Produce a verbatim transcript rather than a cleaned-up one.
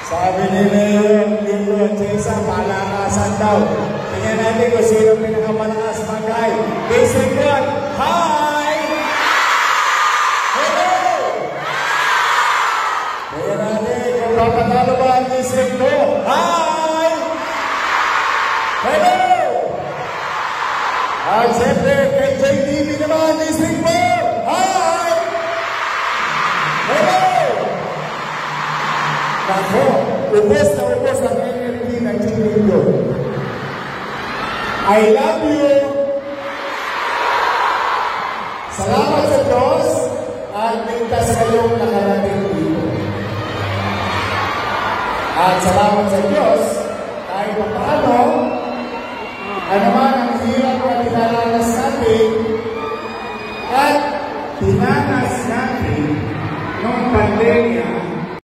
Sabi ni Mayor Lito Chesa, palakasan daw. Tingnan natin kung sino pinakamalakas mag-hi. Basic one, hi! Hello! Tingnan natin kung papatalo ba ang district ko. Hi! Hello! At siyempre, kay J T V naman, district mo. Hi! Hello! Ako, ubos na ubos ang energy ng Chinito. I love you. Salamat sa Diyos at ligtas kayong nakarating dito. At salamat sa Diyos kahit paano, ano